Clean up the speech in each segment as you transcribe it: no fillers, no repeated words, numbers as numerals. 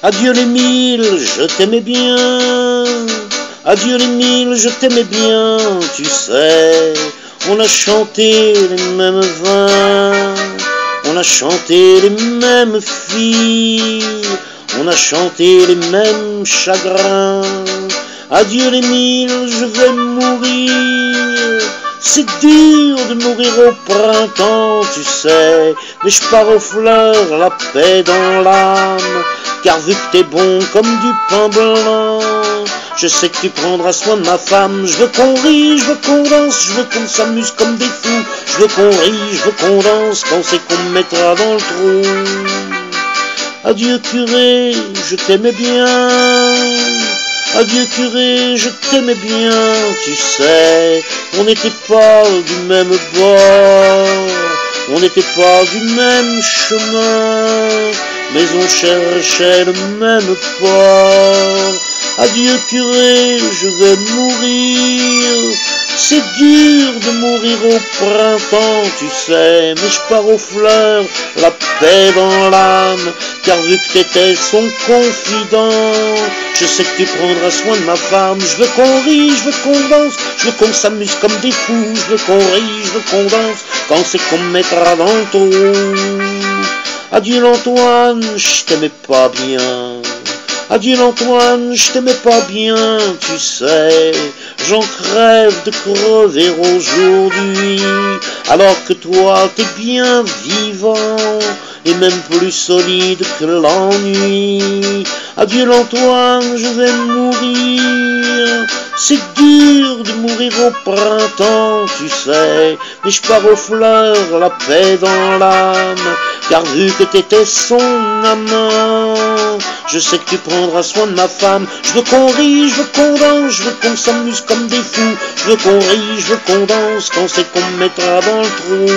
Adieu les mille, je t'aimais bien. Adieu les mille, je t'aimais bien, tu sais. On a chanté les mêmes vins, on a chanté les mêmes filles, on a chanté les mêmes chagrins. Adieu les mille, je vais mourir. C'est dur de mourir au printemps, tu sais, mais je pars aux fleurs, la paix dans l'âme. Car vu que t'es bon comme du pain blanc, je sais que tu prendras soin de ma femme. Je veux qu'on rie, je veux qu'on danse, je veux qu'on s'amuse comme des fous. Je veux qu'on rie, je veux qu'on danse, quand c'est qu'on me mettra dans le trou. Adieu curé, je t'aimais bien. Adieu curé, je t'aimais bien, tu sais. On n'était pas du même bord, on n'était pas du même chemin, mais on cherchait le même port. Adieu curé, je vais mourir. C'est dur de mourir au printemps, tu sais, mais je pars aux fleurs, la paix dans l'âme. Car vu que t'étais son confident, je sais que tu prendras soin de ma femme. Je veux qu'on rie, je veux qu'on danse, je veux qu'on s'amuse comme des fous. Je veux qu'on rie, je veux qu'on danse, quand c'est qu'on me mettra dans le trou. Adieu l'Antoine, je t'aimais pas bien. Adieu l'Antoine, je t'aimais pas bien, tu sais. J'en crève de crever aujourd'hui, alors que toi t'es bien vivant, et même plus solide que l'ennui. Adieu l'Antoine, je vais mourir. C'est dur de mourir au printemps, tu sais, mais je pars aux fleurs, la paix dans l'âme. Car vu que t'étais son amant, je sais que tu prendras soin de ma femme. Je veux qu'on rie, je veux qu'on danse, je veux qu'on s'amuse comme des fous. Je veux qu'on rie, je veux qu'on danse, quand c'est qu'on me mettra dans le trou.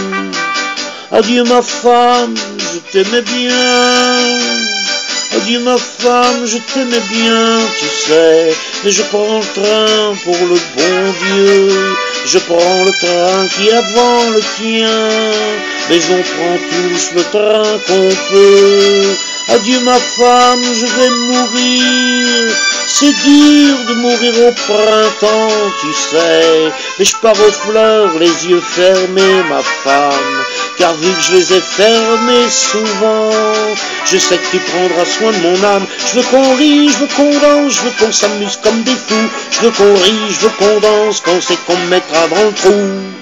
Adieu ma femme, je t'aimais bien. Adieu ma femme, je t'aimais bien, tu sais. Mais je prends le train pour le bon Dieu. Je prends le train qui est avant le tien. Mais on prend tous le train qu'on peut. Adieu ma femme, je vais mourir. C'est dur de mourir au printemps, tu sais. Mais je pars aux fleurs, les yeux fermés, ma femme. Car vu que je les ai fermés souvent, je sais que tu prendras soin de mon âme. Je veux qu'on rie, je veux qu'on danse, je veux qu'on s'amuse comme des fous. Je veux qu'on rie, je veux qu'on danse, quand c'est qu'on me mettra dans le trou.